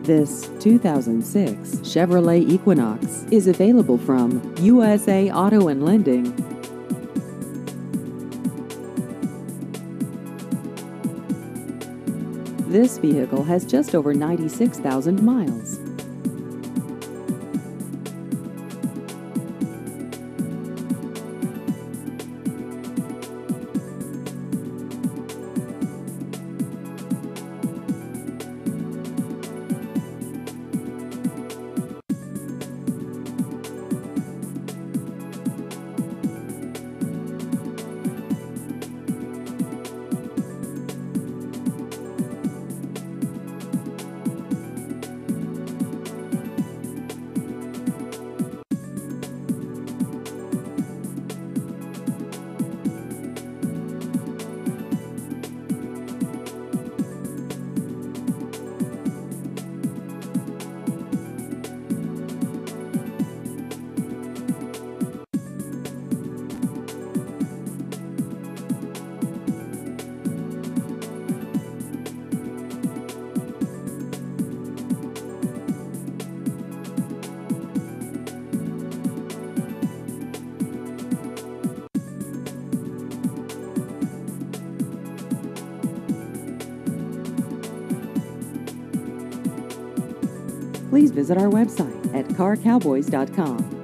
This 2006 Chevrolet Equinox is available from USA Auto and Lending. This vehicle has just over 96,000 miles. Please visit our website at carcowboys.com.